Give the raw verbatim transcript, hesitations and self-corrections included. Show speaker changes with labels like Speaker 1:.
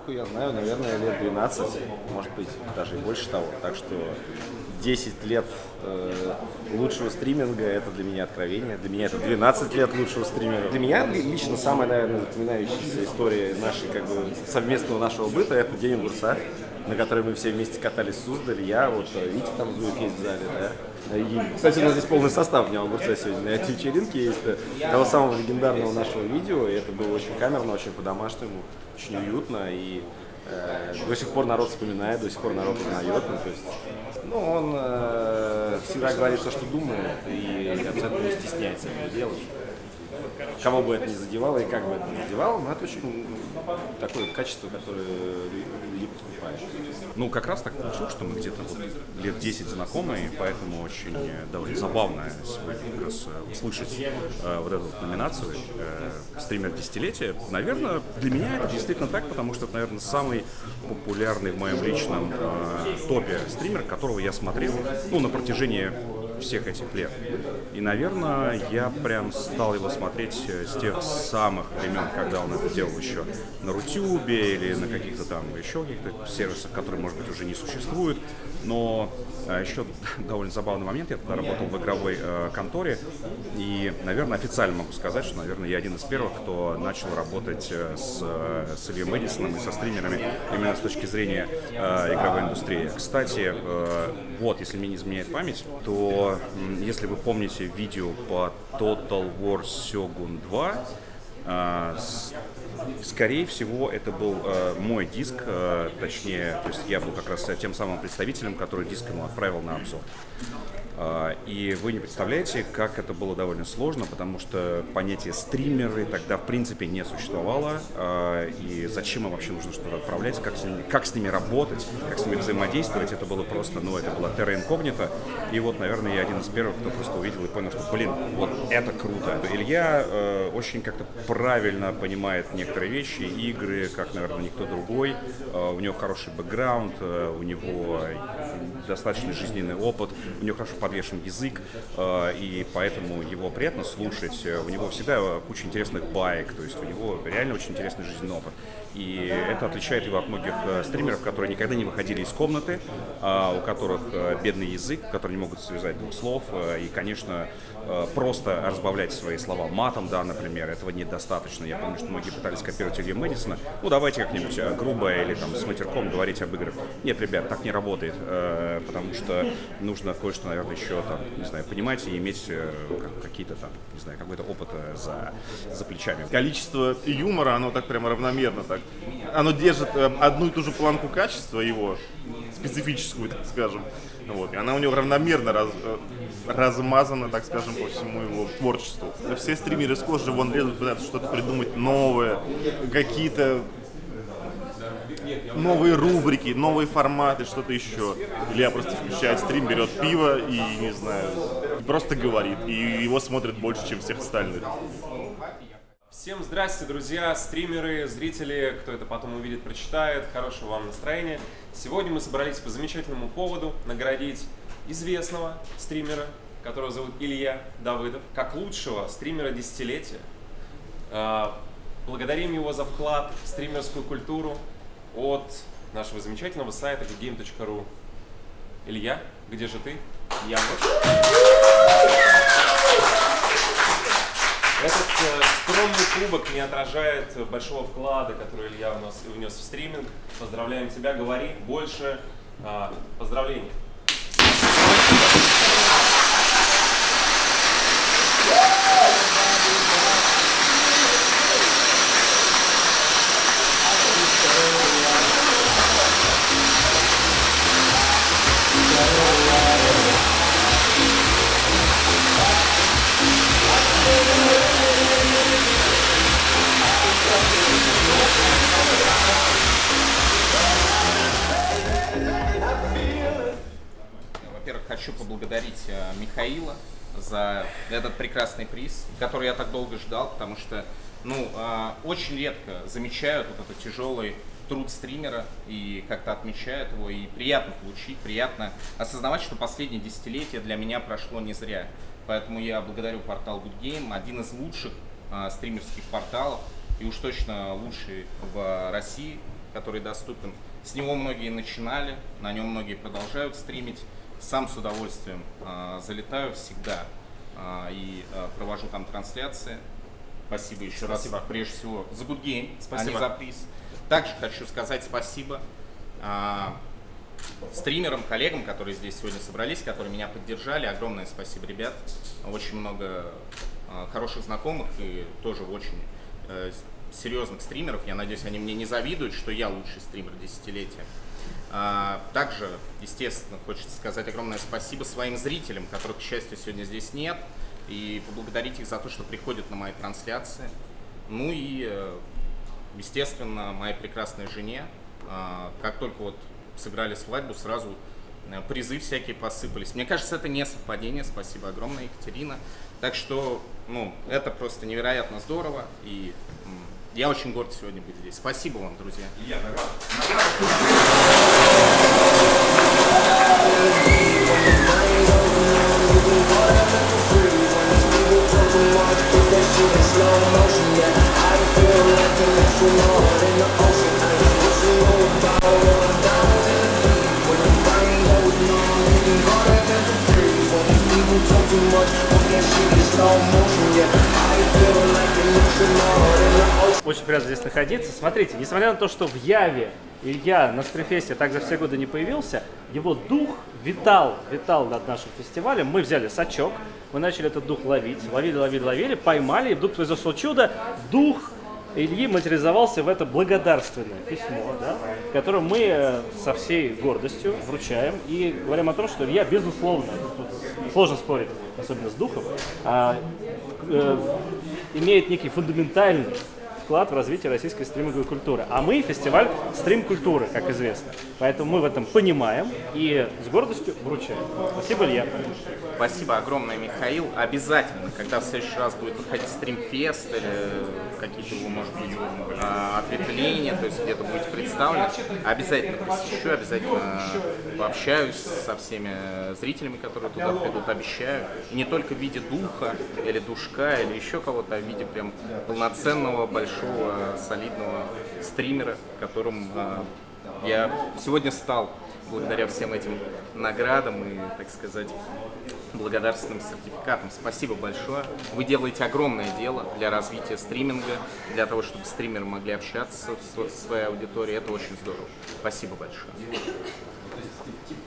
Speaker 1: Ильку я знаю, наверное, лет двенадцать, может быть, даже и больше того. Так что десять лет э, лучшего стриминга — это для меня откровение. Для меня это двенадцать лет лучшего стриминга. Для меня лично самая, наверное, запоминающаяся история нашей, как бы, совместного нашего быта — это День огурца, на который мы все вместе катались в Суздале. Я, вот, Витя там Зуев есть в зале, да. И, кстати, у нас здесь полный состав Дня огурца сегодня на этой вечеринке. Есть того самого легендарного нашего видео, и это было очень камерно, очень по-домашнему, очень уютно, и э, до сих пор народ вспоминает, до сих пор народ узнает. Ну, то есть, ну, он э, всегда говорит то, что думает, и абсолютно не стесняется этого делать. Кого бы это ни задевало и как бы это ни задевало, но это очень такое качество, которое люди покупают.
Speaker 2: Ну, как раз так получилось, что мы где-то вот лет десять знакомы, и поэтому очень довольно забавно сегодня как раз услышать э, вот эту вот номинацию э, «Стример десятилетия». Наверное, для меня это действительно так, потому что это, наверное, самый популярный в моем личном э, топе стример, которого я смотрел, ну, на протяжении всех этих лет. И, наверное, я прям стал его смотреть с тех самых времен, когда он это делал еще на Рутюбе или на каких-то там еще каких-то сервисах, которые, может быть, уже не существуют. Но а, еще довольно забавный момент. Я тогда работал в игровой э, конторе. И, наверное, официально могу сказать, что, наверное, я один из первых, кто начал работать с, с Ильей Мэдисоном и со стримерами именно с точки зрения э, игровой индустрии. Кстати, э, вот, если мне не изменяет память, то если вы помните видео по Total War Shogun два, э, скорее всего, это был э, мой диск, э, точнее, то есть я был как раз тем самым представителем, который диск ему отправил на обзор. Uh, и вы не представляете, как это было довольно сложно, потому что понятие стримеры тогда в принципе не существовало. Uh, и зачем им вообще нужно что-то отправлять, как с, ними, как с ними работать, как с ними взаимодействовать, это было просто, ну, это было терра инкогнито. И вот, наверное, я один из первых, кто просто увидел и понял, что, блин, вот это круто. Илья uh, очень как-то правильно понимает некоторые вещи, игры, как, наверное, никто другой. Uh, у него хороший бэкграунд, uh, у него достаточно жизненный опыт, у него хорошо подвешен язык, и поэтому его приятно слушать. У него всегда куча интересных баек, то есть у него реально очень интересный жизненный опыт. И это отличает его от многих стримеров, которые никогда не выходили из комнаты, у которых бедный язык, которые не могут связать двух слов, и, конечно, просто разбавлять свои слова матом, да, например, этого недостаточно. Я помню, что многие пытались копировать Илью Мэдисона. Ну, давайте как-нибудь грубо или там с матерком говорить об играх. Нет, ребят, так не работает, потому что нужно кое-что, наверное, еще там, не знаю, понимать и иметь какие-то там, не знаю, какой-то опыт за, за плечами.
Speaker 3: Количество юмора, оно так прямо равномерно, так. Оно держит одну и ту же планку качества его, специфическую, так скажем. Вот, и она у него равномерно раз, размазана, так скажем, по всему его творчеству. Все стримеры с кожи вон лезут, пытаются что-то придумать новое, какие-то новые рубрики, новые форматы, что-то еще. Илья просто включает стрим, берет пиво и, не знаю, просто говорит. И его смотрят больше, чем всех остальных.
Speaker 4: Всем здрасте, друзья, стримеры, зрители, кто это потом увидит, прочитает. Хорошего вам настроения. Сегодня мы собрались по замечательному поводу наградить известного стримера, которого зовут Илья Давыдов, как лучшего стримера десятилетия. Благодарим его за вклад в стримерскую культуру от нашего замечательного сайта гудгейм точка ру. Илья, где же ты? Я вот. Этот э, скромный кубок не отражает большого вклада, который Илья у нас внес в стриминг. Поздравляем тебя, говори больше. Э, поздравления.
Speaker 5: Хочу поблагодарить Михаила за этот прекрасный приз, который я так долго ждал, потому что, ну, очень редко замечают вот этот тяжелый труд стримера и как-то отмечают его, и приятно получить, приятно осознавать, что последнее десятилетие для меня прошло не зря. Поэтому я благодарю портал Goodgame, один из лучших стримерских порталов, и уж точно лучший в России, который доступен. С него многие начинали, на нем многие продолжают стримить. Сам с удовольствием э, залетаю всегда э, и э, провожу там трансляции. Спасибо еще
Speaker 4: Спасибо.
Speaker 5: раз, прежде всего, за Good Game,
Speaker 4: Спасибо.
Speaker 5: а не за приз. Также хочу сказать спасибо э, стримерам, коллегам, которые здесь сегодня собрались, которые меня поддержали. Огромное спасибо, ребят. Очень много э, хороших знакомых и тоже очень э, серьезных стримеров. Я надеюсь, они мне не завидуют, что я лучший стример десятилетия. А, также, естественно, хочется сказать огромное спасибо своим зрителям, которых, к счастью, сегодня здесь нет, и поблагодарить их за то, что приходят на мои трансляции. Ну и, естественно, моей прекрасной жене. А, как только вот сыграли свадьбу, сразу призы всякие посыпались. Мне кажется, это не совпадение. Спасибо огромное, Екатерина. Так что, ну, это просто невероятно здорово, и я очень горд сегодня быть здесь. Спасибо вам, друзья.
Speaker 6: Очень приятно здесь находиться. Смотрите, несмотря на то, что в Яве Илья на Стримфесте так за все годы не появился, его дух витал, витал над нашим фестивалем. Мы взяли сачок, мы начали этот дух ловить, ловили, ловили, ловили, поймали, и вдруг произошло чудо. Дух Ильи материализовался в это благодарственное письмо, да, которое мы со всей гордостью вручаем и говорим о том, что Илья, безусловно, тут сложно спорить, особенно с духом, а, э, имеет некий фундаментальный вклад в развитие российской стриминговой культуры. А мы фестиваль стрим-культуры, как известно. Поэтому мы в этом понимаем и с гордостью вручаем. Спасибо, Илья.
Speaker 5: Спасибо огромное, Михаил. Обязательно, когда в следующий раз будет проходить стримфест или какие-то его, может быть, ответвления, то есть где-то будет представлено, обязательно посещу, обязательно пообщаюсь со всеми зрителями, которые туда придут, обещаю. И не только в виде духа или душка или еще кого-то, а в виде прям полноценного, большого, солидного стримера, которым я сегодня стал благодаря всем этим наградам и, так сказать, благодарственным сертификатам. Спасибо большое. Вы делаете огромное дело для развития стриминга, для того, чтобы стримеры могли общаться со своей аудиторией. Это очень здорово. Спасибо большое.